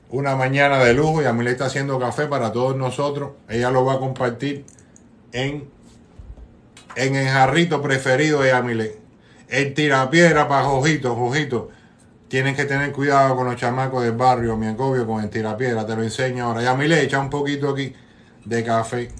una mañana de lujo y Yamilet está haciendo café para todos nosotros. Ella lo va a compartir en el jarrito preferido de Yamilet. El tirapiedra para Jojito. Jojito, tienes que tener cuidado con los chamacos del barrio, mi agobio con el tirapiedra. Te lo enseño ahora. Yamilet, echa un poquito aquí de café.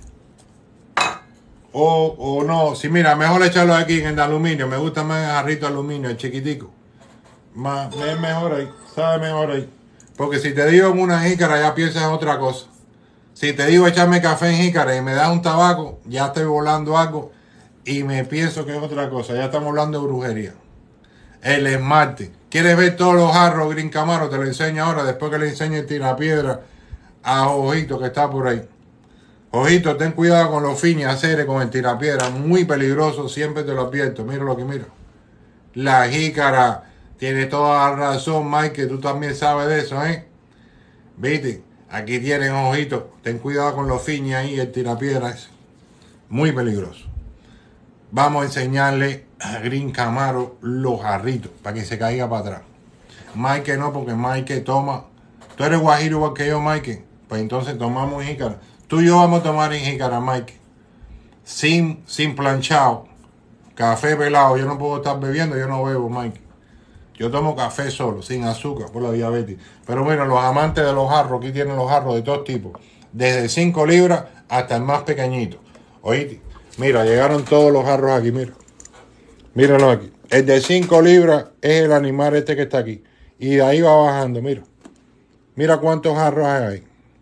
O no, si mira, mejor echarlo aquí en el de aluminio. Me gusta más el jarrito de aluminio, el chiquitico. Es mejor ahí, sabe mejor ahí. Porque si te digo en una jícara, ya piensas en otra cosa. Si te digo echarme café en jícara y me das un tabaco, ya estoy volando algo y me pienso que es otra cosa. Ya estamos hablando de brujería. El esmalte. ¿Quieres ver todos los jarros Green Camaro? Te lo enseño ahora, después que le enseñe el tirapiedra a Ojito que está por ahí. Ojito, ten cuidado con los fines aceres, con el tirapiedra. Muy peligroso, siempre te lo advierto. Mira lo que mira. La jícara. Tiene toda la razón, Mike, que tú también sabes de eso, ¿eh? ¿Viste? Aquí tienen ojitos. Ten cuidado con los fines ahí, el tirapiedra ese. Muy peligroso. Vamos a enseñarle a Green Camaro los jarritos para que se caiga para atrás. Mike no, porque Mike toma. Tú eres guajiro igual que yo, Mike. Pues entonces tomamos en jícara. Tú y yo vamos a tomar en jícara, Mike. Sin planchado. Café pelado. Yo no puedo estar bebiendo, yo no bebo, Mike. Yo tomo café solo, sin azúcar, por la diabetes. Pero bueno, los amantes de los jarros, aquí tienen los jarros de todos tipos. Desde 5 libras hasta el más pequeñito. Oíste, mira, llegaron todos los jarros aquí, mira. Míralo aquí. El de 5 libras es el animal este que está aquí. Y de ahí va bajando, mira. Mira cuántos jarros hay ahí.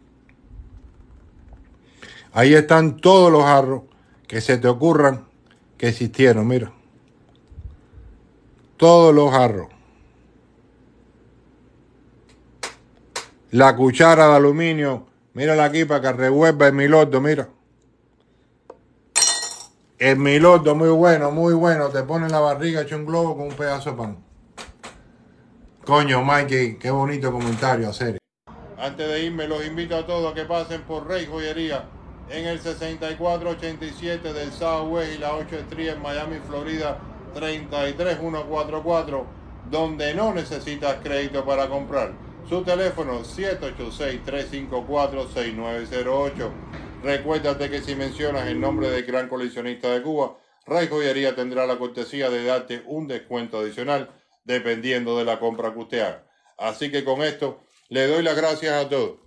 Ahí están todos los jarros que se te ocurran que existieron, mira. Todos los jarros. La cuchara de aluminio, mírala aquí para que revuelva el milordo, mira. El milordo muy bueno. Te pone en la barriga hecho un globo con un pedazo de pan. Coño, Mikey, qué bonito comentario hacer. Antes de irme, los invito a todos a que pasen por Rey Joyería en el 6487 del Southwest y la 8 Street en Miami, Florida, 33144, donde no necesitas crédito para comprar. Su teléfono 786-354-6908. Recuérdate que si mencionas el nombre del gran coleccionista de Cuba, Rey Joyería tendrá la cortesía de darte un descuento adicional dependiendo de la compra que usted haga. Así que con esto le doy las gracias a todos.